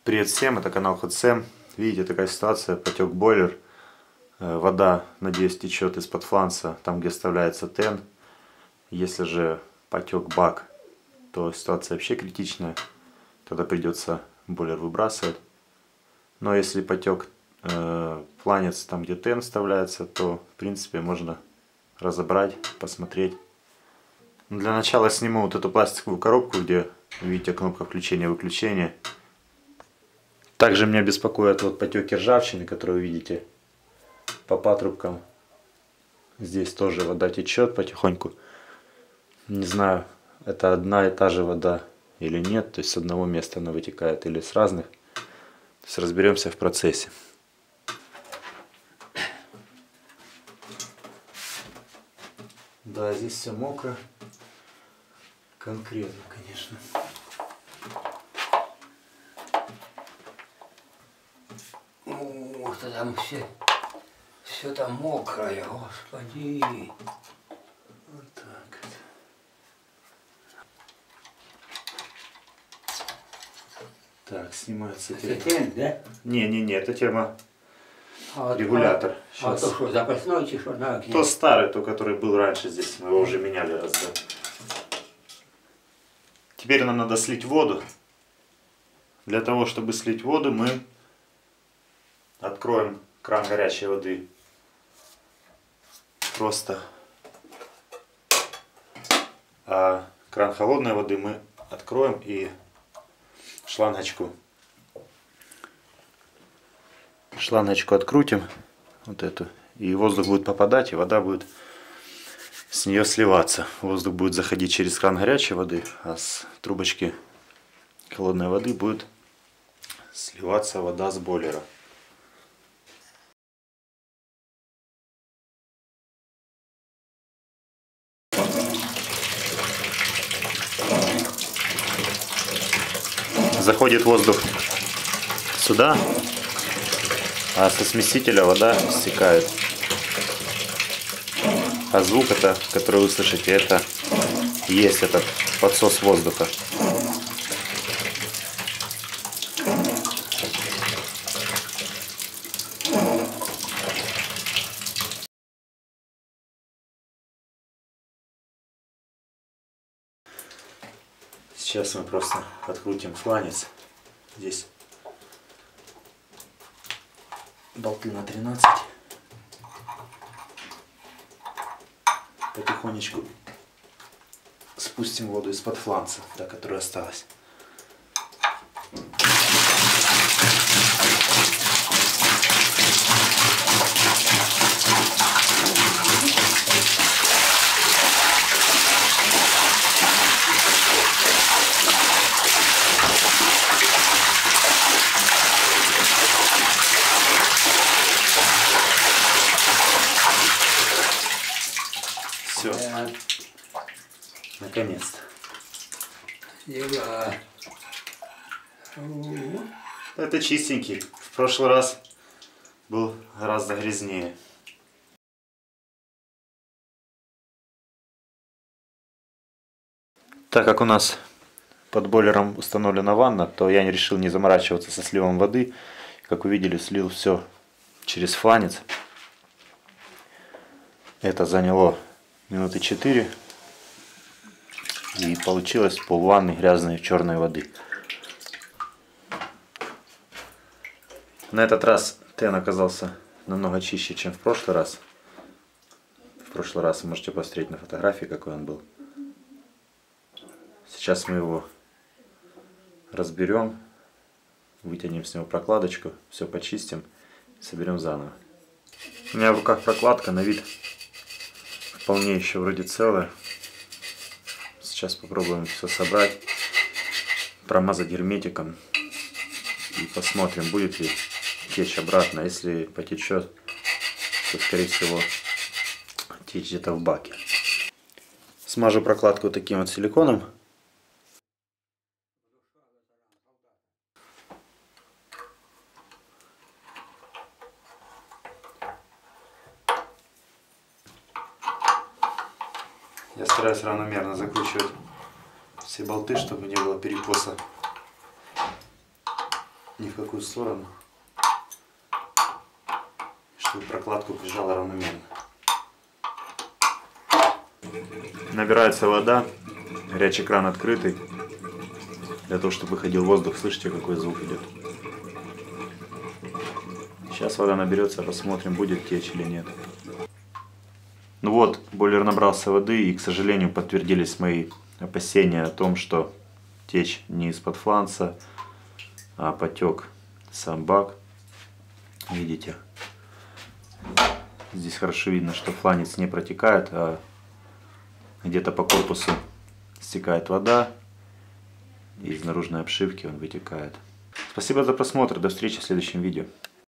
Привет всем, это канал HotSam. Видите, такая ситуация, потек бойлер. Вода, надеюсь, течет из-под фланца, там где вставляется тен. Если же потек бак, то ситуация вообще критичная. Тогда придется бойлер выбрасывать. Но если потек фланец, там где тен вставляется, то в принципе можно разобрать, посмотреть. Но для начала сниму вот эту пластиковую коробку, где видите кнопка включения-выключения. Также меня беспокоят вот потеки ржавчины, которые вы видите по патрубкам. Здесь тоже вода течет потихоньку. Не знаю, это одна и та же вода или нет. То есть с одного места она вытекает или с разных. То есть разберемся в процессе. Да, здесь все мокро. Конкретно, конечно. Ух ты, там все там мокрое, господи. Вот так вот. Так, снимается Тен, да? Не, это терморегулятор. А то что, запасной чи что? Да, То старый, то который был раньше здесь, мы его уже меняли раз, да. Теперь нам надо слить воду. Для того, чтобы слить воду, мы откроем кран горячей воды. Просто. А кран холодной воды мы откроем и шлангочку открутим, вот эту, и воздух будет попадать, и вода будет с нее сливаться. Воздух будет заходить через кран горячей воды, а с трубочки холодной воды будет сливаться вода с бойлера. Заходит воздух сюда, а со смесителя вода стекает. А звук, который вы слышите, это есть этот подсос воздуха. Сейчас мы просто открутим фланец. Здесь болты на 13. Потихонечку спустим воду из-под фланца, та, которая осталась. Все, наконец-то. Дела. Это чистенький. В прошлый раз был гораздо грязнее. Так как у нас под бойлером установлена ванна, то я решил не заморачиваться со сливом воды. Как вы видели, слил все через фланец. Это заняло минуты 4. И получилось пол-ванны грязной черной воды. На этот раз тен оказался намного чище, чем в прошлый раз. В прошлый раз вы можете посмотреть на фотографии, какой он был. Сейчас мы его разберем, вытянем с него прокладочку, все почистим, соберем заново. У меня в руках прокладка, на вид вполне еще вроде целая. Сейчас попробуем все собрать, промазать герметиком и посмотрим, будет ли течь обратно. Если потечет, то скорее всего течь где-то в баке. Смажу прокладку таким вот силиконом. Я стараюсь равномерно закручивать все болты, чтобы не было перекоса ни в какую сторону, чтобы прокладку прижала равномерно. Набирается вода, горячий кран открытый, для того, чтобы выходил воздух. Слышите, какой звук идет? Сейчас вода наберется, посмотрим, будет течь или нет. Ну вот, бойлер набрался воды, и, к сожалению, подтвердились мои опасения о том, что течь не из-под фланца, а потек сам бак. Видите? Здесь хорошо видно, что фланец не протекает, а где-то по корпусу стекает вода, и из наружной обшивки он вытекает. Спасибо за просмотр, до встречи в следующем видео.